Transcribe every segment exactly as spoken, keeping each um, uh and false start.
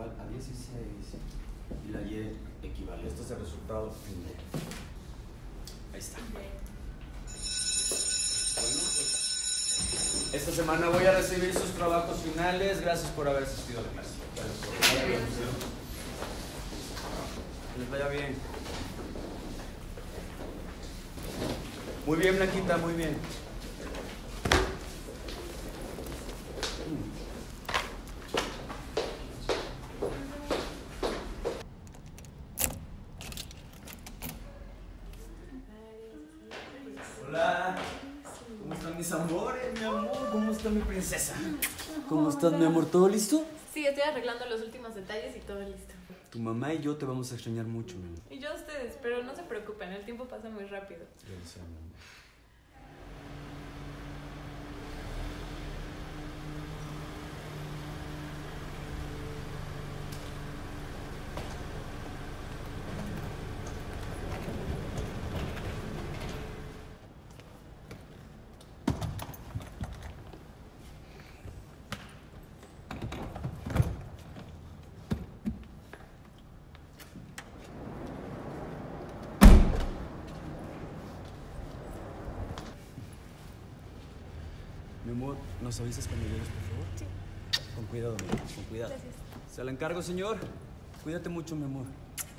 igual a dieciséis y la Y equivale. Este es el resultado final. Ahí está. Bueno, pues esta semana voy a recibir sus trabajos finales. Gracias por haber asistido a la clase. Gracias por haber asistido. Que les vaya bien. Muy bien, Blanquita, muy bien. Hola. ¿Cómo están mis amores, mi amor? ¿Cómo está mi princesa? ¿Cómo estás, mi amor? ¿Todo listo? Sí, estoy arreglando los últimos detalles y todo listo. Tu mamá y yo te vamos a extrañar mucho, mi amor. Y yo a ustedes, pero no se preocupen, el tiempo pasa muy rápido. Yo lo sé, mi amor. Mi amor, ¿nos avisas cuando llegues, por favor? Sí. Con cuidado, mi amor, con cuidado. Gracias. Se la encargo, señor. Cuídate mucho, mi amor.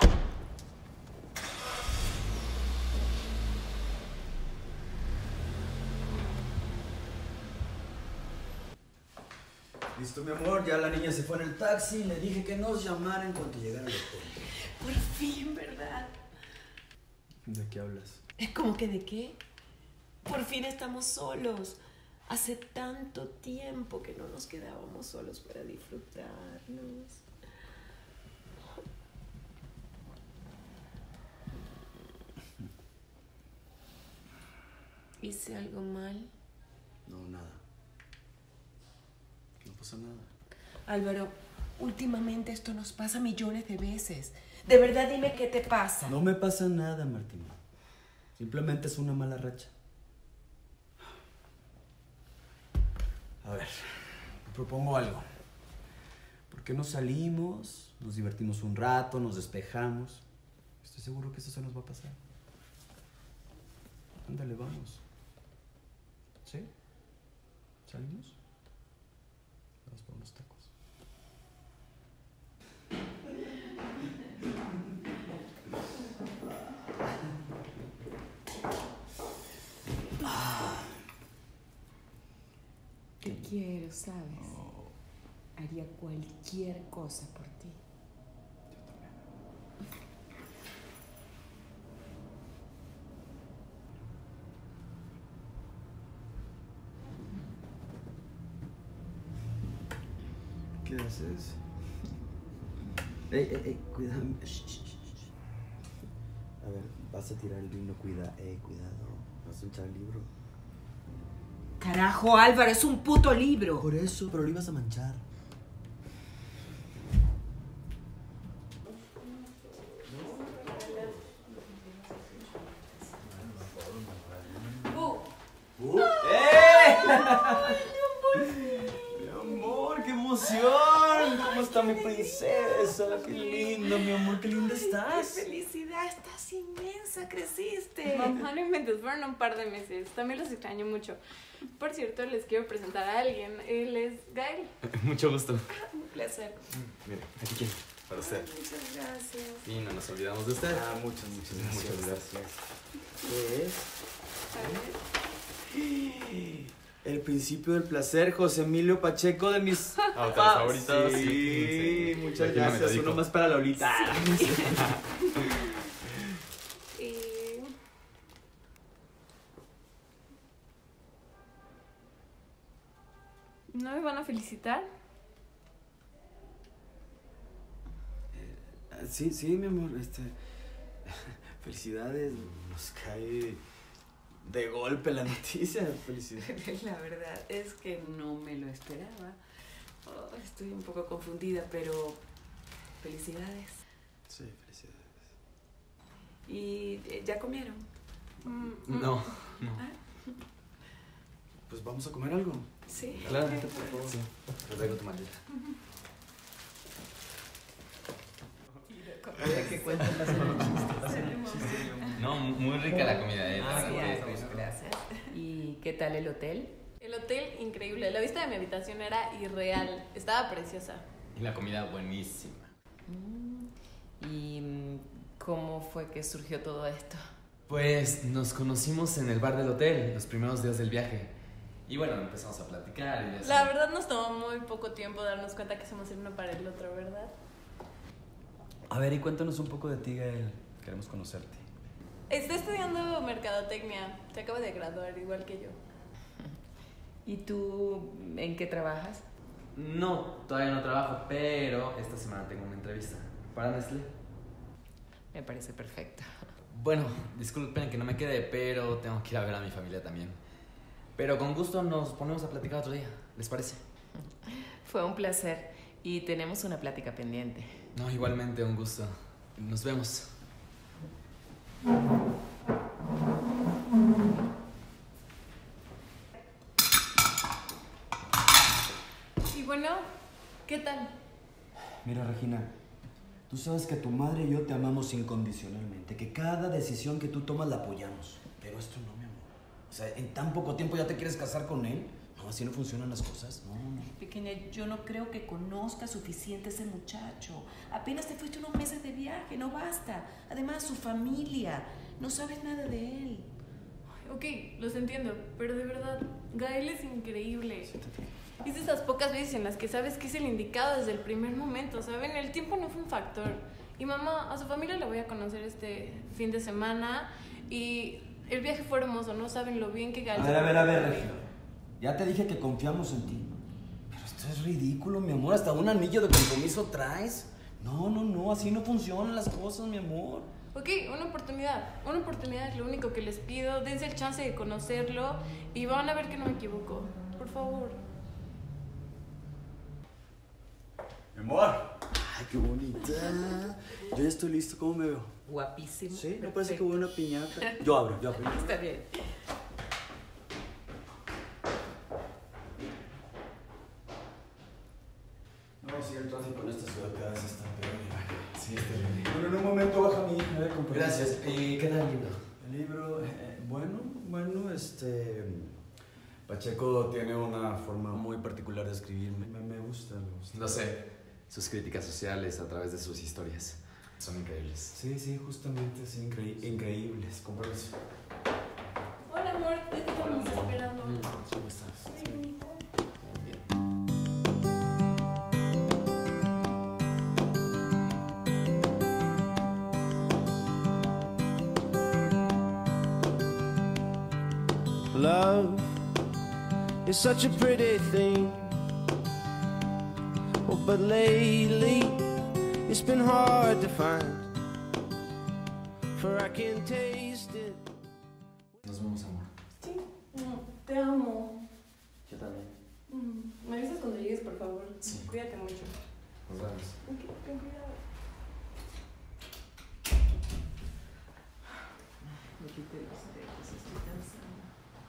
Listo, mi amor. Ya la niña se fue en el taxi. Le dije que nos llamara en cuanto llegara el hotel. Por fin, ¿verdad? ¿De qué hablas? ¿Cómo que de qué? Por fin estamos solos. Hace tanto tiempo que no nos quedábamos solos para disfrutarnos. ¿Hice algo mal? No, nada. No pasa nada. Álvaro, últimamente esto nos pasa millones de veces. De verdad, dime qué te pasa. No me pasa nada, Martín. Simplemente es una mala racha. A ver, te propongo algo. ¿Por qué no salimos, nos divertimos un rato, nos despejamos? Estoy seguro que eso se nos va a pasar. Ándale, vamos. ¿Sí? ¿Salimos? Vamos por unos tacos. Te quiero, ¿sabes? Oh. Haría cualquier cosa por ti. ¿Qué haces? Ey, ey, ey, cuidado. Shh, shh, shh. A ver, vas a tirar el vino, cuida, ey, cuidado. Vas a echar el libro. Carajo, Álvaro, es un puto libro. Por eso, pero lo ibas a manchar. ¡Uh! Uh. ¡Eh! Mi amor, qué emoción. ¿Cómo está mi princesa? Qué linda, mi amor, qué linda estás. ¡Qué felicidad! Estás inmensa, creciste. Mamá, no inventes, fueron un par de meses. También los extraño mucho. Por cierto, les quiero presentar a alguien. Él es Gael. Mucho gusto. Un placer. Mire, aquí tiene, para usted. Ay, muchas gracias. Y no nos olvidamos de usted. Ah, muchas, muchas gracias. Muchas gracias. ¿Qué es? A ver. El principio del placer, José Emilio Pacheco, de mis Autores Ah, favoritos. Sí, sí. muchas Aquí me gracias. dedico. Uno más para Lolita. Y... ¿No me van a felicitar? Sí, sí, mi amor, este... Felicidades, nos cae de golpe la noticia. Felicidades. La verdad es que no me lo esperaba. Oh, estoy un poco confundida, pero felicidades. Sí, felicidades. ¿Y eh, ya comieron? Mm, No, no. Ah, Pues vamos a comer algo. sí. Claro, Por favor. sí. Te traigo tu maleta. Quiere que cuente, pasen el chiste, pasen el chiste. No, muy rica la comida, eh. Ah, la verdad gracias, que- bueno, gracias. ¿Y qué tal el hotel? El hotel, increíble. La vista de mi habitación era irreal. Estaba preciosa. Y la comida buenísima. Mm, ¿Y mm, cómo fue que surgió todo esto? Pues nos conocimos en el bar del hotel los primeros días del viaje. Y bueno, empezamos a platicar y así. La verdad nos tomó muy poco tiempo darnos cuenta que somos el uno para el otro, ¿verdad? A ver, y cuéntanos un poco de ti, Gael. Queremos conocerte. Estoy estudiando mercadotecnia. Se acaba de graduar, igual que yo. ¿Y tú en qué trabajas? No, todavía no trabajo, pero esta semana tengo una entrevista. ¿Para Nestlé? Me parece perfecto. Bueno, disculpen que no me quede, pero tengo que ir a ver a mi familia también. Pero con gusto nos ponemos a platicar otro día, ¿les parece? Fue un placer y tenemos una plática pendiente. No, igualmente, un gusto. Nos vemos. Y bueno, ¿qué tal? Mira, Regina, tú sabes que tu madre y yo te amamos incondicionalmente, que cada decisión que tú tomas la apoyamos. Pero esto no, mi amor. O sea, en tan poco tiempo ya te quieres casar con él. No, así no funcionan las cosas. No, no. Pequeña, yo no creo que conozca suficiente a ese muchacho. Apenas te fuiste unos meses de viaje, no basta. Además, su familia, no sabes nada de él. Ok, los entiendo, pero de verdad, Gael es increíble. Es de esas pocas veces en las que sabes que es el indicado desde el primer momento, ¿saben? El tiempo no fue un factor. Y mamá, a su familia la voy a conocer este fin de semana y el viaje fue hermoso, ¿no? Saben lo bien que Gael... A ver, a ver, a ver, Regina. Ya te dije que confiamos en ti. Pero esto es ridículo, mi amor. Hasta un anillo de compromiso traes. No, no, no. Así no funcionan las cosas, mi amor. Ok, una oportunidad. Una oportunidad es lo único que les pido. Dense el chance de conocerlo y van a ver que no me equivoco. Por favor. Mi amor. Ay, qué bonita. Yo ya estoy listo. ¿Cómo me veo? Guapísimo. Sí, me parece que perfecto. hubo una piñata. Yo abro, yo abro. Está bien. No, sí, el tráfico en esta ciudad cada vez está peor. Sí, está bien. Bueno, en un momento baja mi hija, eh, compadre. Gracias. ¿Y qué tal el libro? El libro, eh, bueno, bueno, este... Pacheco tiene una forma muy particular de escribir. Me, me gusta, me gusta. Lo sé. Sus críticas sociales a través de sus historias son increíbles. Sí, sí, justamente, sí, increí increíbles. Compruebes. Hola, amor. Ya te estamos esperando. ¿Cómo estás? Ay, bonita. Love is such a pretty thing. Oh, but lately it's been hard to find. For I can taste it. Nos vemos, amor. Sí. No, te amo. Yo también. Mm, Me avisas cuando llegues, por favor. Sí. Cuídate mucho. Nos vemos. Ok, ten cuidado. Me quité los aretes, estoy cansada.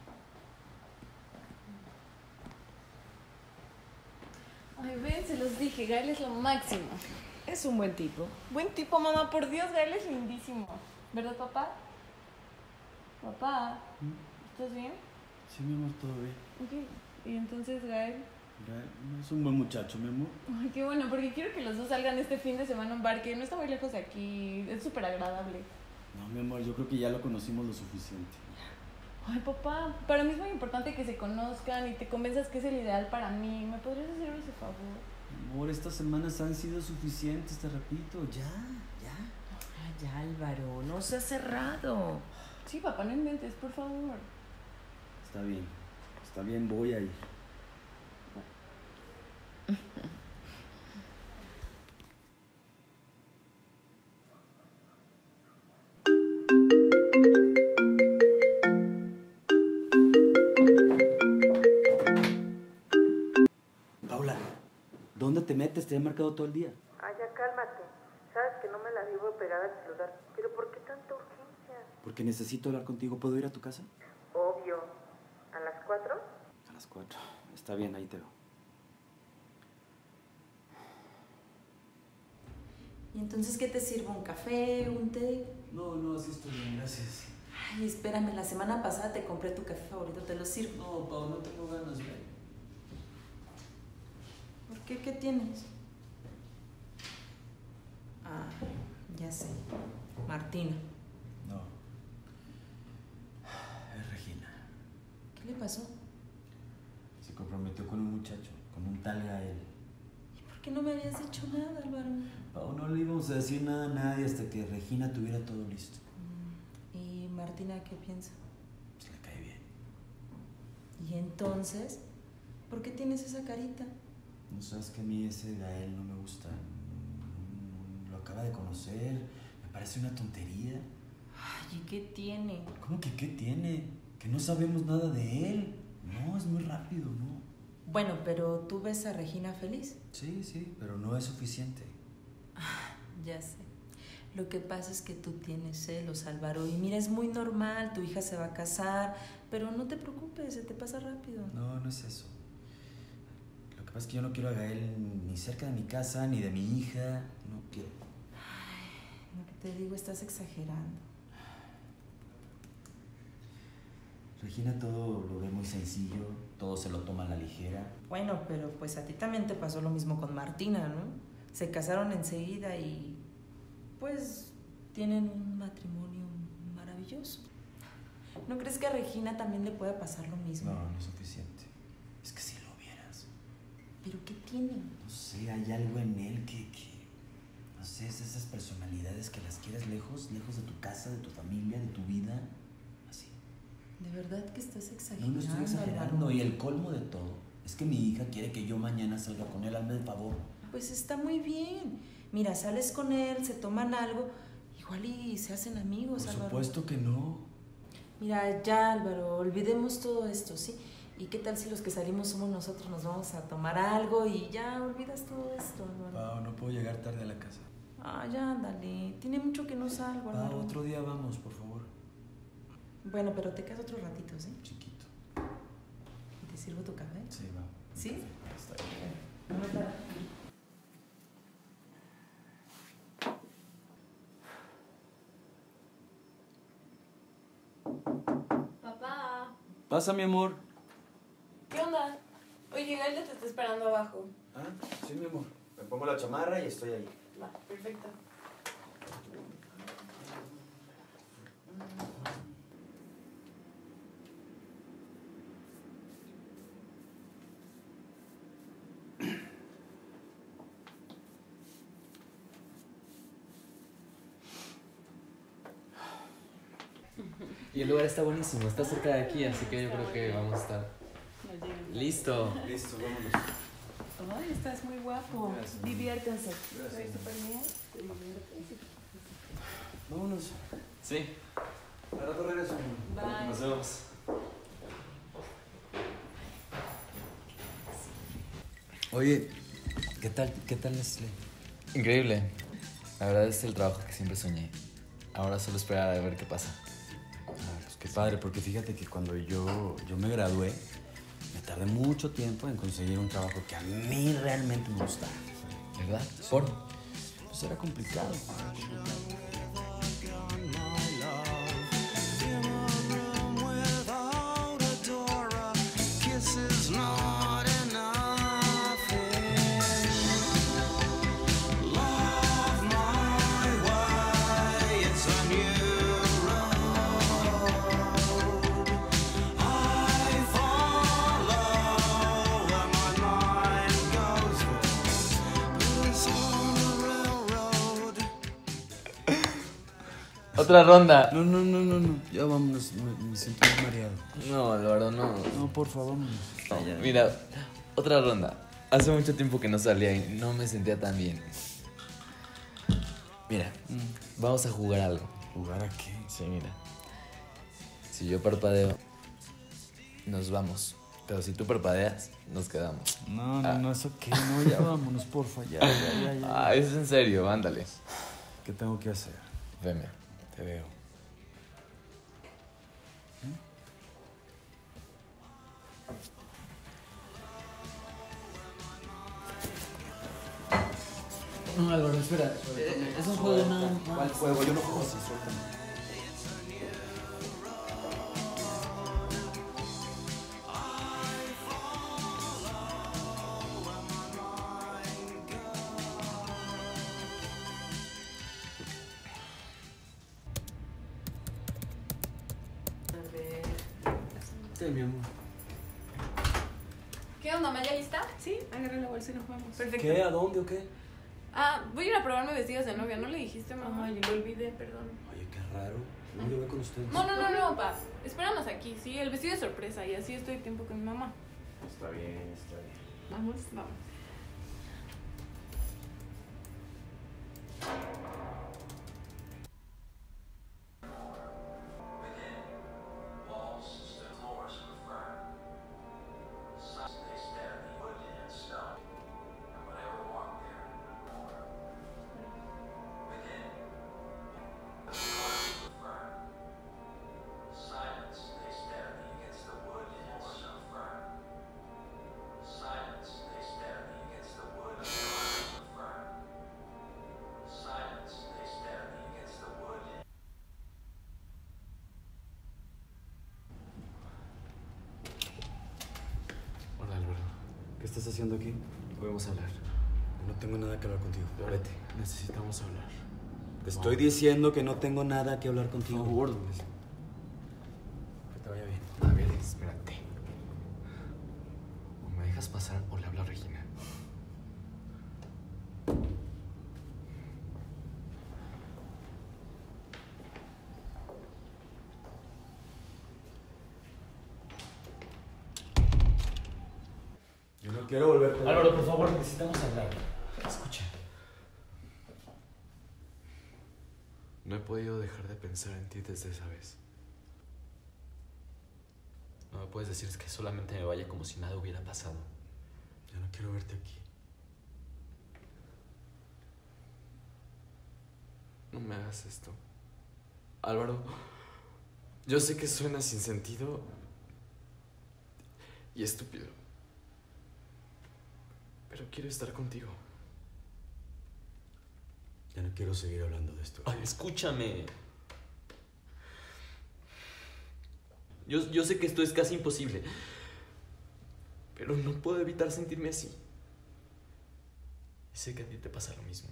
Ay, ven, se los dije. Gael es lo máximo. Es un buen tipo. Buen tipo, mamá. Por Dios, Gael es lindísimo. ¿Verdad, papá? Papá, ¿estás bien? Sí, mi amor, todo bien. Ok. Y entonces, Gael... Es un buen muchacho, mi amor. Ay, qué bueno, porque quiero que los dos salgan este fin de semana a un bar que no está muy lejos de aquí. Es súper agradable. No, mi amor, yo creo que ya lo conocimos lo suficiente. Ay, papá, para mí es muy importante que se conozcan y te convenzas que es el ideal para mí. ¿Me podrías hacer ese favor? Amor, estas semanas han sido suficientes, te repito. Ya, ya. Ay, ya, Álvaro, no seas cerrado. Sí, papá, no inventes, por favor. Está bien, está bien, voy a ir. Paula, ¿dónde te metes? Te he marcado todo el día. Ay, ya cálmate. Sabes que no me la vivo pegada al celular. ¿Pero por qué tanta urgencia? Porque necesito hablar contigo. ¿Puedo ir a tu casa? Obvio. ¿A las cuatro? A las cuatro. Está bien, ahí te veo. ¿Y entonces qué te sirvo? ¿Un café? ¿Un té? No, no, así estoy bien, gracias. Ay, espérame, la semana pasada te compré tu café favorito, te lo sirvo. No, Pau, no tengo ganas, ven. ¿Por qué? ¿Qué tienes? Ah, ya sé. Martina. No. Es Regina. ¿Qué le pasó? Se comprometió con un muchacho, con un tal Gael. ¿Y por qué no me habías dicho nada, Álvaro? Pau, no le íbamos a decir nada a nadie hasta que Regina tuviera todo listo. ¿Y Martina qué piensa? Se le cae bien. ¿Y entonces? ¿Por qué tienes esa carita? No sabes que a mí ese Gael no me gusta. Mm, Lo acaba de conocer. Me parece una tontería. Ay, ¿y qué tiene? ¿Cómo que qué tiene? Que no sabemos nada de él. No, es muy rápido, ¿no? Bueno, pero ¿tú ves a Regina feliz? Sí, sí, pero no es suficiente. Ya sé. Lo que pasa es que tú tienes celos, Álvaro. Y mira, es muy normal, tu hija se va a casar, pero no te preocupes, se te pasa rápido. No, no es eso. Lo que pasa es que yo no quiero a Gael ni cerca de mi casa, ni de mi hija. No quiero. Ay, lo que te digo, estás exagerando. Regina todo lo ve muy sencillo, todo se lo toma a la ligera. Bueno, pero pues a ti también te pasó lo mismo con Martina, ¿no? Se casaron enseguida y pues tienen un matrimonio maravilloso. ¿No crees que a Regina también le pueda pasar lo mismo? No, no es suficiente. Es que si lo vieras. ¿Pero qué tiene? No sé, hay algo en él que, que... No sé, es esas personalidades que las quieres lejos, lejos de tu casa, de tu familia, de tu vida. Así. ¿De verdad que estás exagerando? No, no estoy exagerando. Álvaro? Y el colmo de todo es que mi hija quiere que yo mañana salga con él. Hazme el favor. Pues está muy bien. Mira, sales con él, se toman algo, igual y se hacen amigos, Por Álvaro. supuesto que no. Mira, ya, Álvaro, olvidemos todo esto, ¿sí? ¿Y qué tal si los que salimos somos nosotros, nos vamos a tomar algo y ya olvidas todo esto, Álvaro? Pau, no puedo llegar tarde a la casa. Ah, ya, ándale. Tiene mucho que no salgo, Pau, Álvaro. otro día vamos, por favor. Bueno, pero te quedas otro ratito, ¿sí? Chiquito. ¿Y te sirvo tu café? Sí, va. ¿Sí? Está bien. No me para. Papá, Pasa, mi amor. ¿qué onda? Oye, Gael te está esperando abajo. Ah, sí, mi amor. Me pongo la chamarra y estoy ahí. Va, perfecto. Y el lugar está buenísimo, está cerca de aquí, así que yo creo que vamos a estar. Listo. Listo, vámonos. Ay, estás muy guapo. Gracias. Diviértanse. Gracias. Súper bien. Vámonos. Sí. Al rato regreso. Bye. Nos vemos. Oye, ¿qué tal, qué tal Nestlé? Increíble. La verdad es el trabajo que siempre soñé. Ahora solo esperar a ver qué pasa. Ah, pues qué padre, porque fíjate que cuando yo, yo me gradué, me tardé mucho tiempo en conseguir un trabajo que a mí realmente me gustaba. ¿Verdad? ¿Por? Pues era complicado. Otra ronda. No, no, no, no, no. Ya vámonos, me, me siento muy mareado. No, Álvaro, no. No, por favor, vámonos. No, Ya, ya. mira, otra ronda. Hace mucho tiempo que no salía y no me sentía tan bien. Mira, Mm. vamos a jugar algo. ¿Jugar a qué? Sí, mira. Si yo parpadeo, nos vamos. Pero si tú parpadeas, nos quedamos. No, no, Ah. no, eso qué. No, ya vámonos, porfa, ya, ya, ya, ya. Ah, es en serio, ándale. ¿Qué tengo que hacer? Veme. Te veo. No, Álvaro, espera. Eh, es un juego, no, no. ¿Cuál juego? Yo no juego así, suéltame. Sí, mi amor. ¿Qué onda, Maya? ¿Lista? Sí, agarra la bolsa y nos vamos. Perfecto. ¿Qué? ¿A dónde o qué? Ah, voy a ir a probarme vestidos de novia. ¿No le dijiste, mamá? Ay, lo olvidé, perdón. Oye, qué raro. No, yo voy con ustedes. No, no, no, no, pa. Espéranos aquí, sí. El vestido es sorpresa y así estoy tiempo con mi mamá. Está bien, está bien. Vamos, vamos. Hola, Álvaro. ¿Qué estás haciendo aquí? Podemos hablar. No tengo nada que hablar contigo. Vete. Necesitamos hablar. Te estoy diciendo que no tengo nada que hablar Por contigo. favor, Luis. Que te vaya bien. A ver, espérate. O me dejas pasar o le hablo a Regina. Yo no quiero volverte a ver. Álvaro, por favor, necesitamos hablar. Escucha. No he podido dejar de pensar en ti desde esa vez. No me puedes decir que solamente me vaya como si nada hubiera pasado. Ya no quiero verte aquí. No me hagas esto. Álvaro, yo sé que suena sin sentido y estúpido, pero quiero estar contigo. Ya no quiero seguir hablando de esto. Ay, escúchame. Yo, yo sé que esto es casi imposible, pero no puedo evitar sentirme así. Y sé que a ti te pasa lo mismo.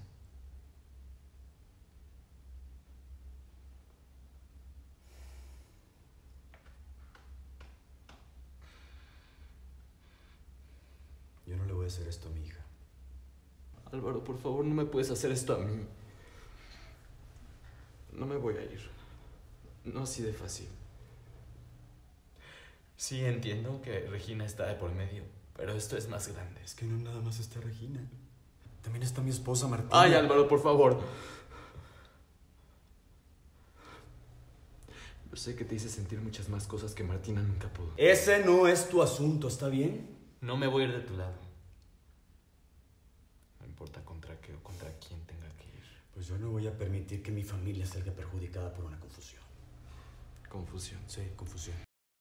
Yo no le voy a hacer esto a mi hija. Álvaro, por favor, no me puedes hacer esto a mí. No me voy a ir. No así de fácil. Sí, entiendo que Regina está de por medio, pero esto es más grande. Es que no nada más está Regina. También está mi esposa Martina. Ay, Álvaro, por favor. Yo sé que te hice sentir muchas más cosas que Martina nunca pudo. Ese no es tu asunto, ¿está bien? No me voy a ir de tu lado. No importa contra qué o contra quién tenga que ir. Pues yo no voy a permitir que mi familia salga perjudicada por una confusión. Confusión. Sí, confusión.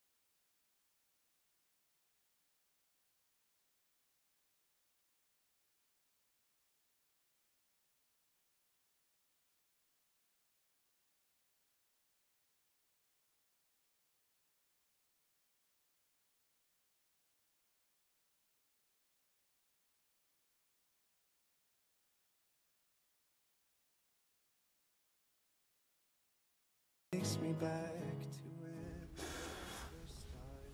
Takes me back to where we started.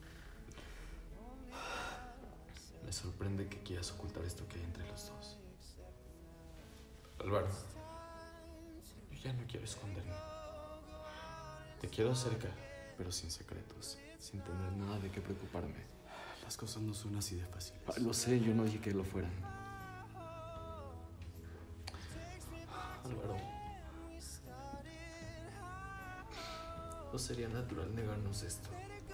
Me sorprende que quieras ocultar esto que hay entre los dos. Álvaro, yo ya no quiero esconderme. Te quiero cerca, pero sin secretos, sin tener nada de qué preocuparme. Las cosas no son así de fáciles. Ah, lo sé, yo no dije que lo fueran. Álvaro, no sería natural negarnos esto.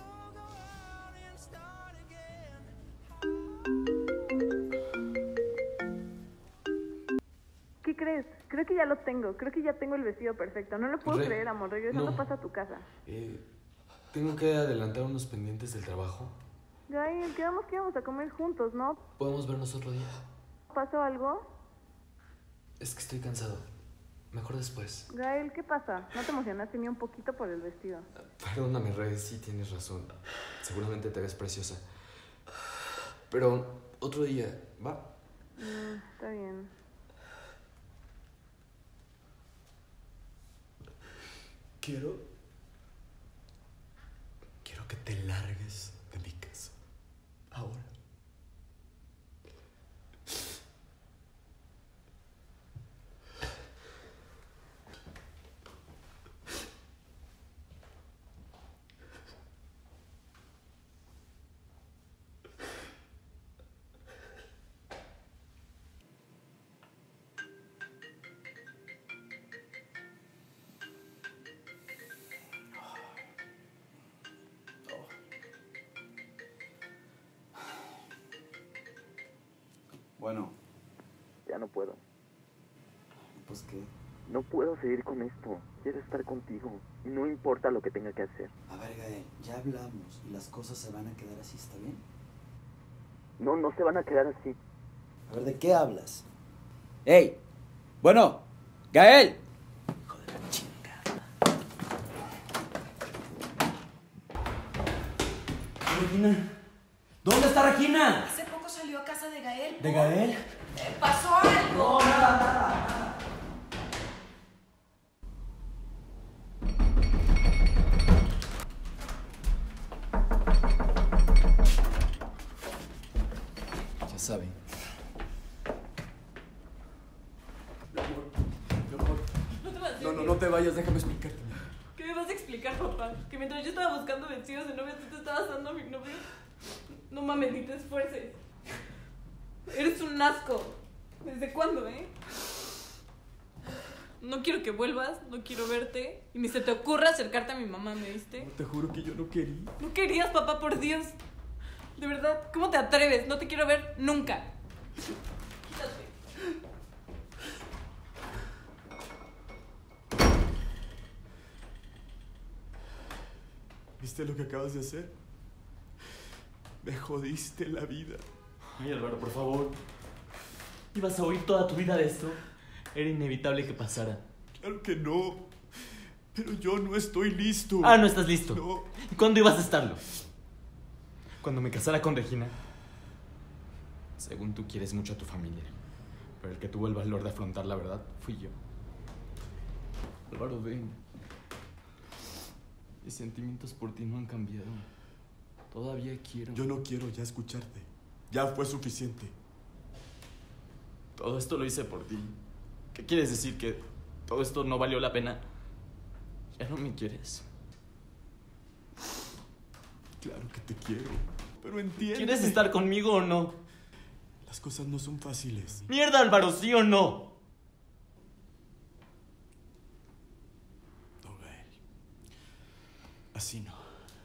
¿Qué crees? Creo que ya lo tengo. Creo que ya tengo el vestido perfecto. No lo puedo Re- creer, amor. Regresando no. pasa a tu casa. Eh, tengo que adelantar unos pendientes del trabajo. Gael, quedamos que íbamos a comer juntos, ¿no? ¿Podemos vernos otro día? ¿Pasó algo? Es que estoy cansado. Mejor después. Gael, ¿qué pasa? ¿No te emocionaste ni un poquito por el vestido? Perdóname, Rey, sí tienes razón. Seguramente te ves preciosa. Pero otro día, ¿va? Mm, está bien. Quiero... Quiero que te largues de mi casa. Ahora. Bueno, Ya no puedo. pues qué. No puedo seguir con esto. Quiero estar contigo. Y no importa lo que tenga que hacer. A ver, Gael, ya hablamos y las cosas se van a quedar así, ¿está bien? No, no se van a quedar así. A ver, ¿de qué hablas? ¡Ey! Bueno, Gael. Hijo de la chingada. Regina. ¿Dónde está Regina? Hace poco salió a casa de Gael. ¿De Gael? ¿Eh, ¿Pasó algo? No, nada, nada, nada. Ya saben. Mi amor, mi amor. No te vas a No, no, no te vayas, déjame explicarte. ¿Qué me vas a explicar, papá? Que mientras yo estaba buscando vestidos de novia, tú te estabas dando a mi novio. No mames, ni te esfuerces. Eres un asco. ¿Desde cuándo, eh? No quiero que vuelvas, no quiero verte. Y ni se te ocurra acercarte a mi mamá, ¿me viste? Te juro que yo no quería. No querías, papá, por Dios. De verdad, ¿cómo te atreves? No te quiero ver nunca. Quítate. ¿Viste lo que acabas de hacer? Me jodiste la vida. Ay, Álvaro, por favor. ¿Ibas a oír toda tu vida de esto? Era inevitable que pasara. Claro que no. Pero yo no estoy listo. Ah, no estás listo. No. ¿Y cuándo ibas a estarlo? Cuando me casara con Regina. Según tú quieres mucho a tu familia. Pero el que tuvo el valor de afrontar la verdad fui yo. Álvaro, ven. Mis sentimientos por ti no han cambiado. Todavía quiero. Yo no quiero ya escucharte. Ya fue suficiente. Todo esto lo hice por ti. ¿Qué quieres decir? ¿Que todo esto no valió la pena? ¿Ya no me quieres? Claro que te quiero. Pero entiende. ¿Quieres estar conmigo o no? Las cosas no son fáciles. ¡Mierda, Álvaro! ¿Sí o no? No, Gael. Así no.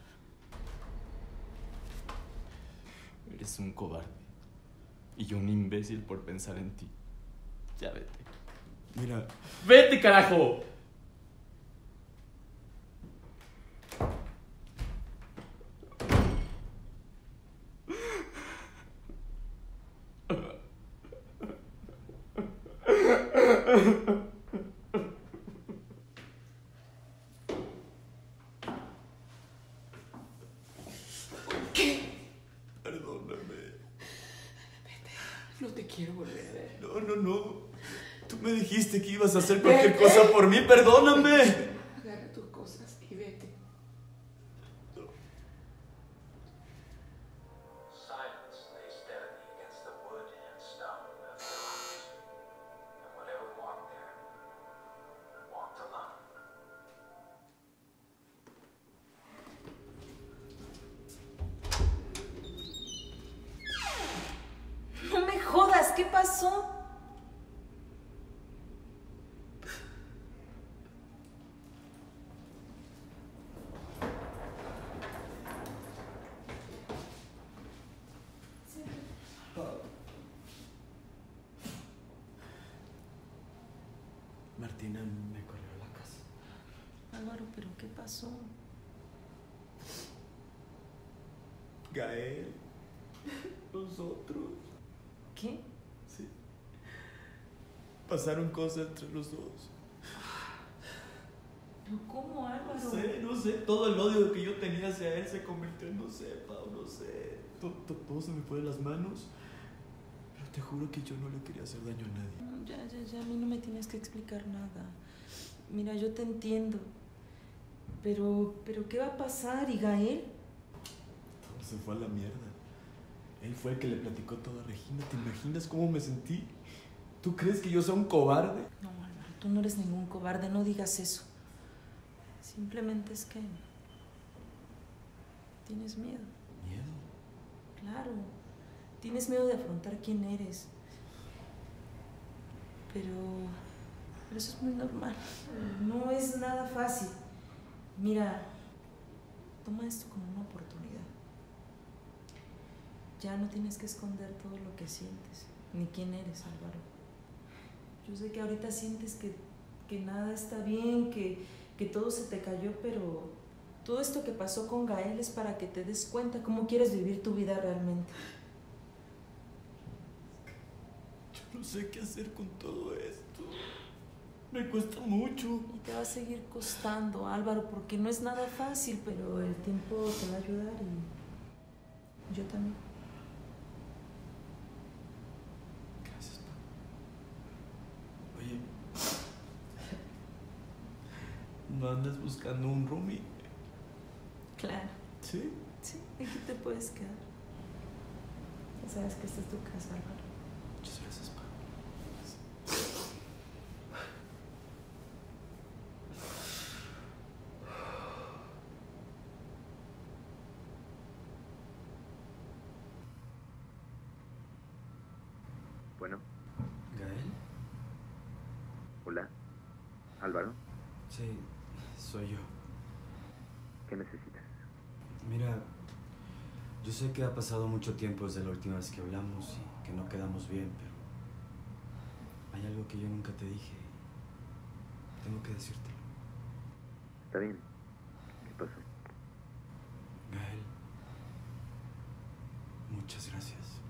Eres un cobarde. Y yo un imbécil por pensar en ti. Ya vete. Mira, ¡Vete, carajo! perdóname. No te quiero volver a ver. No, no, no. Tú me dijiste que ibas a hacer cualquier cosa por mí. Perdóname. Agarra tus cosas y vete. Silence lay steadily against the wood and stone of the house, and whatever walked there walked alone. No me jodas, ¿qué pasó? Martina me corrió a la casa. Álvaro, ¿pero qué pasó? Gael. Nosotros. ¿Qué? Sí. Pasaron cosas entre los dos. ¿Pero cómo, Álvaro? No sé, no sé. Todo el odio que yo tenía hacia él se convirtió en, no sé, Pau, no sé. Todo, todo, todo se me fue de las manos. Pero te juro que yo no le quería hacer daño a nadie. No, ya, ya, ya, a mí no me tienes que explicar nada. Mira, yo te entiendo. Pero, pero, ¿qué va a pasar? ¿Y Gael? Todo se fue a la mierda. Él fue el que le platicó todo a Regina. ¿Te imaginas cómo me sentí? ¿Tú crees que yo soy un cobarde? No, Álvaro, tú no eres ningún cobarde, no digas eso. Simplemente es que tienes miedo. ¿Miedo? Claro, tienes miedo de afrontar quién eres. Pero, pero eso es muy normal. No es nada fácil. Mira, toma esto como una oportunidad. Ya no tienes que esconder todo lo que sientes, ni quién eres, Álvaro. Yo sé que ahorita sientes que, que nada está bien, que, que todo se te cayó, pero todo esto que pasó con Gael es para que te des cuenta cómo quieres vivir tu vida realmente. Yo no sé qué hacer con todo esto. Me cuesta mucho. Y te va a seguir costando, Álvaro, porque no es nada fácil, pero el tiempo te va a ayudar y yo también. Gracias, Pau. Oye, ¿no andas buscando un roomie? Claro. ¿Sí? Sí, aquí te puedes quedar. Ya sabes que esta es tu casa, Álvaro. Muchas gracias, Pau. Bueno, ¿Gael? hola. Álvaro, Sí, soy yo. ¿qué necesitas? Mira, yo sé que ha pasado mucho tiempo desde la última vez que hablamos y que no quedamos bien, pero hay algo que yo nunca te dije. Tengo que decírtelo. Está bien. ¿Qué pasó? Gael, muchas gracias.